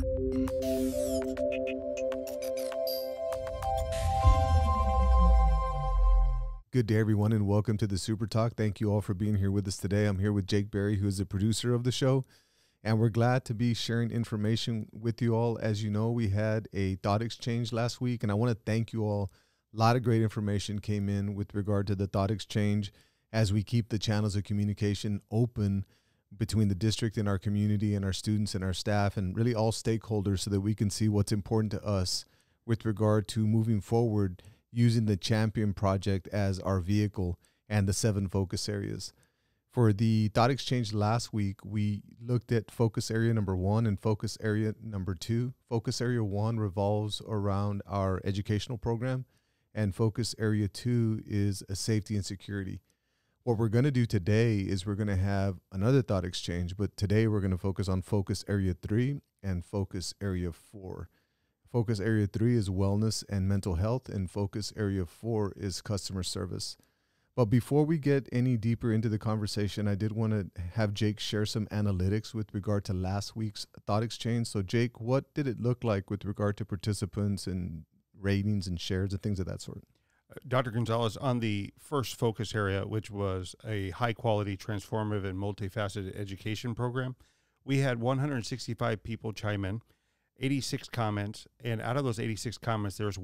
Good day, everyone, and welcome to the Super Talk. Thank you all for being here with us today. I'm here with Jake Berry, who is the producer of the show, and we're glad to be sharing information with you all. As you know, we had a thought exchange last week, and I want to thank you all. A lot of great information came in with regard to the thought exchange as we keep the channels of communication open between the district and our community and our students and our staff and really all stakeholders so that we can see what's important to us with regard to moving forward using the Champion Project as our vehicle and the 7 focus areas. For the thought exchange last week, we looked at focus area number 1 and focus area number 2. Focus area 1 revolves around our educational program, and focus area 2 is safety and security. What we're going to do today is we're going to have another thought exchange, but today we're going to focus on focus area 3 and focus area 4. Focus area 3 is wellness and mental health, and focus area 4 is customer service. But before we get any deeper into the conversation, I did want to have Jake share some analytics with regard to last week's thought exchange. So Jake, what did it look like with regard to participants and ratings and shares and things of that sort? Dr. Gonzalez, on the first focus area, which was a high-quality, transformative, and multifaceted education program, we had 165 people chime in, 86 comments, and out of those 86 comments, there's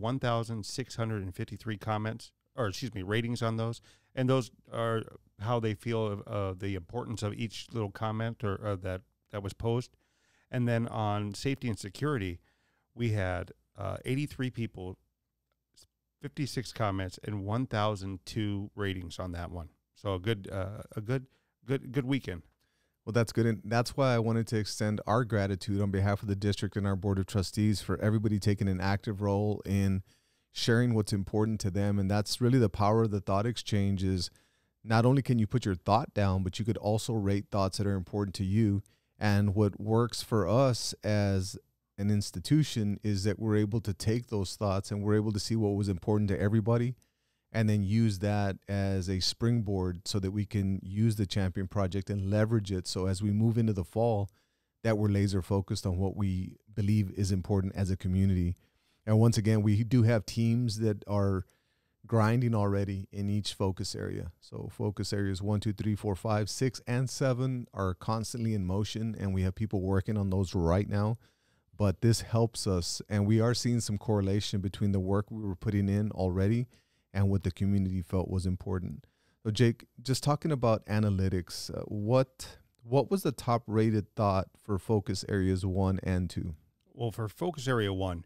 1,653 comments, or excuse me, ratings on those, and those are how they feel of the importance of each little comment or that was posed. And then on safety and security, we had 83 people, 56 comments, and 1,002 ratings on that one. So a good weekend. Well, that's good. And that's why I wanted to extend our gratitude on behalf of the district and our board of trustees for everybody taking an active role in sharing what's important to them. And that's really the power of the thought exchange is not only can you put your thought down, but you could also rate thoughts that are important to you. And what works for us as an institution is that we're able to take those thoughts and we're able to see what was important to everybody and then use that as a springboard so that we can use the Champion Project and leverage it. So as we move into the fall, that we're laser focused on what we believe is important as a community. And once again, we do have teams that are grinding already in each focus area. So focus areas 1, 2, 3, 4, 5, 6, and 7 are constantly in motion, and we have people working on those right now. But this helps us, and we are seeing some correlation between the work we were putting in already and what the community felt was important. So Jake, just talking about analytics, what was the top rated thought for focus areas 1 and 2? Well, for focus area 1,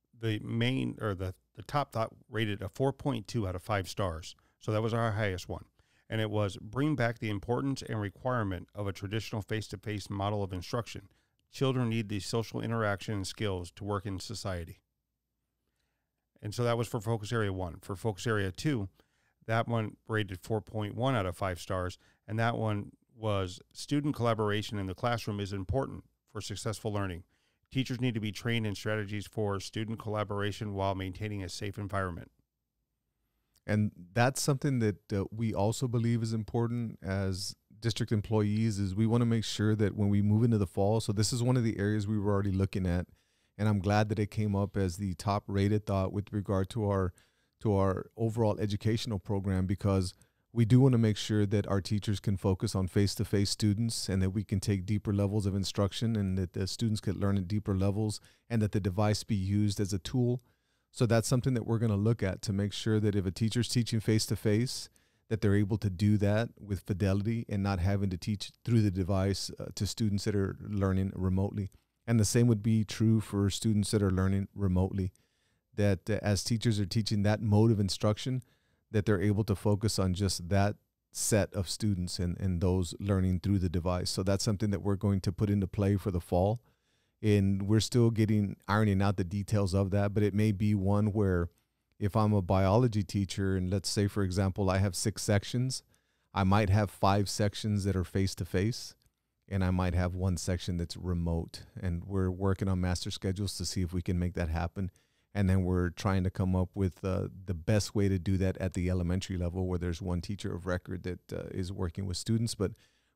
the top thought rated a 4.2 out of 5 stars. So that was our highest one. And it was bring back the importance and requirement of a traditional face-to-face model of instruction. Children need these social interaction and skills to work in society. And so that was for focus area 1. For focus area 2, that one rated 4.1 out of 5 stars. And that one was student collaboration in the classroom is important for successful learning. Teachers need to be trained in strategies for student collaboration while maintaining a safe environment. And that's something that we also believe is important as district employees is we want to make sure that when we move into the fall, so this is one of the areas we were already looking at, and I'm glad that it came up as the top rated thought with regard to our overall educational program, because we do want to make sure that our teachers can focus on face-to-face students and that we can take deeper levels of instruction and that the students can learn at deeper levels and that the device be used as a tool. So that's something that we're going to look at to make sure that if a teacher's teaching face-to-face, that they're able to do that with fidelity and not having to teach through the device to students that are learning remotely. And the same would be true for students that are learning remotely, that as teachers are teaching that mode of instruction, that they're able to focus on just that set of students and those learning through the device. So that's something that we're going to put into play for the fall. And we're still ironing out the details of that, but it may be one where if I'm a biology teacher and let's say, for example, I have 6 sections, I might have 5 sections that are face-to-face and I might have 1 section that's remote. And we're working on master schedules to see if we can make that happen. And then we're trying to come up with the best way to do that at the elementary level where there's 1 teacher of record that is working with students. But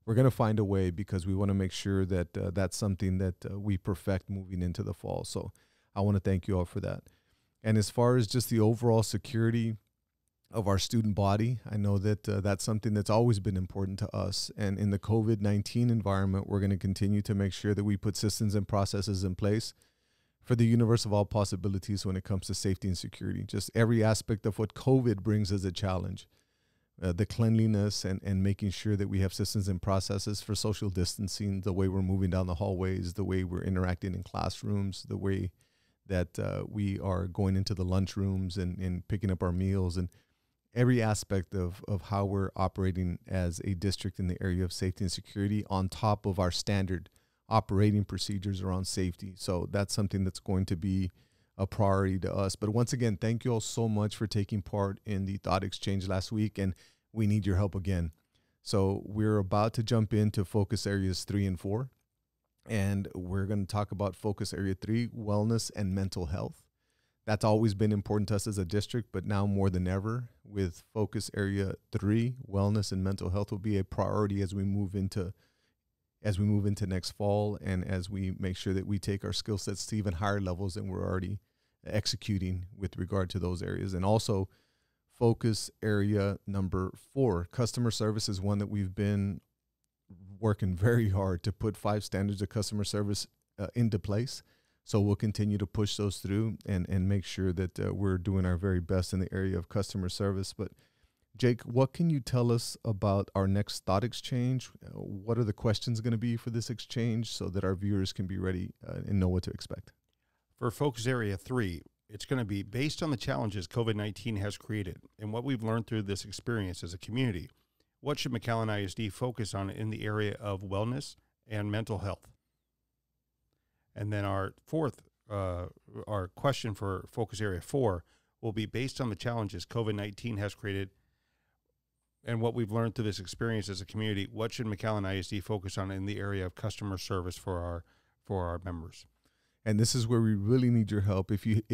we're going to find a way, because we want to make sure that that's something that we perfect moving into the fall. So I want to thank you all for that. And as far as just the overall security of our student body, I know that that's something that's always been important to us. And in the COVID-19 environment, we're going to continue to make sure that we put systems and processes in place for the universe of all possibilities when it comes to safety and security. Just every aspect of what COVID brings as a challenge. The cleanliness and making sure that we have systems and processes for social distancing, the way we're moving down the hallways, the way we're interacting in classrooms, the way that we are going into the lunchrooms and picking up our meals, and every aspect of how we're operating as a district in the area of safety and security on top of our standard operating procedures around safety. So that's something that's going to be a priority to us. But once again, thank you all so much for taking part in the thought exchange last week, and we need your help again. So we're about to jump into focus areas 3 and 4, and we're going to talk about focus area 3, wellness and mental health. That's always been important to us as a district, but now more than ever, with focus area 3, wellness and mental health will be a priority as we move into next fall, and as we make sure that we take our skill sets to even higher levels than we're already executing with regard to those areas. And also focus area number 4, customer service, is one that we've been working very hard to put 5 standards of customer service into place. So we'll continue to push those through and make sure that we're doing our very best in the area of customer service. But Jake, what can you tell us about our next thought exchange? What are the questions going to be for this exchange so that our viewers can be ready and know what to expect? For focus area 3, it's going to be based on the challenges COVID-19 has created and what we've learned through this experience as a community. What should McAllen ISD focus on in the area of wellness and mental health? And then our question for focus area 4 will be based on the challenges COVID-19 has created and what we've learned through this experience as a community. What should McAllen ISD focus on in the area of customer service for our members? And this is where we really need your help. If you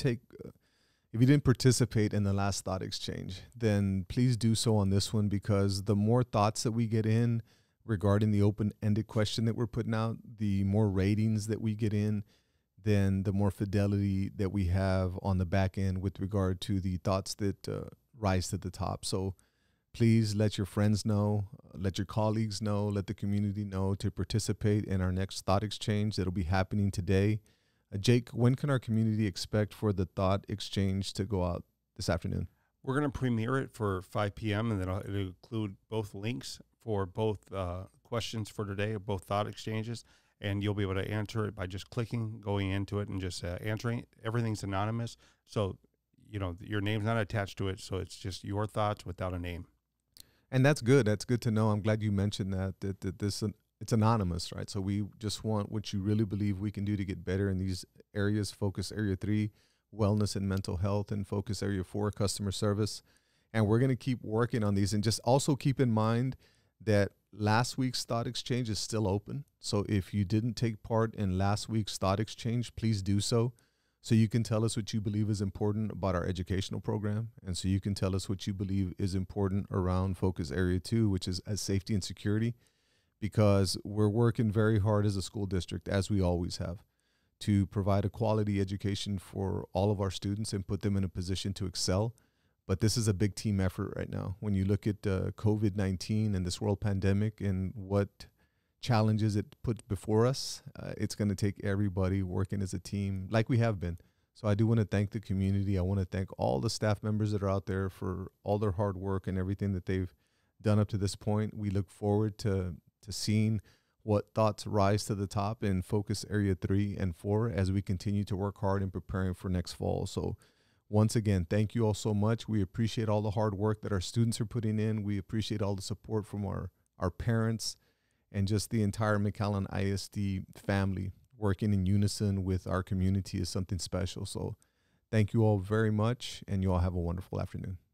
didn't participate in the last thought exchange, then please do so on this one, because the more thoughts that we get in regarding the open-ended question that we're putting out, the more ratings that we get in, then the more fidelity that we have on the back end with regard to the thoughts that rise to the top. So please let your friends know, let your colleagues know, let the community know to participate in our next thought exchange that'll be happening today. Jake, when can our community expect for the thought exchange to go out this afternoon? We're going to premiere it for 5 p.m. and then it'll include both links for both questions for today, both thought exchanges, and you'll be able to answer it by just clicking, going into it, and just answering. Everything's anonymous, so your name's not attached to it, so it's just your thoughts without a name. And that's good. That's good to know. I'm glad you mentioned that this it's anonymous, right? So we just want what you really believe we can do to get better in these areas. Focus area 3, wellness and mental health, and focus area 4, customer service. And we're going to keep working on these. And just also keep in mind that last week's thought exchange is still open. So if you didn't take part in last week's thought exchange, please do so. So you can tell us what you believe is important about our educational program. And so you can tell us what you believe is important around focus area 2, which is safety and security, because we're working very hard as a school district, as we always have, to provide a quality education for all of our students and put them in a position to excel. But this is a big team effort right now. When you look at COVID-19 and this world pandemic and what challenges it puts before us, it's going to take everybody working as a team like we have been. So I do want to thank the community. I want to thank all the staff members that are out there for all their hard work and everything that they've done up to this point. We look forward to seeing what thoughts rise to the top in focus area 3 and 4 as we continue to work hard in preparing for next fall. So once again, thank you all so much. We appreciate all the hard work that our students are putting in. We appreciate all the support from our parents and just the entire McAllen ISD family. Working in unison with our community is something special. So thank you all very much, and you all have a wonderful afternoon.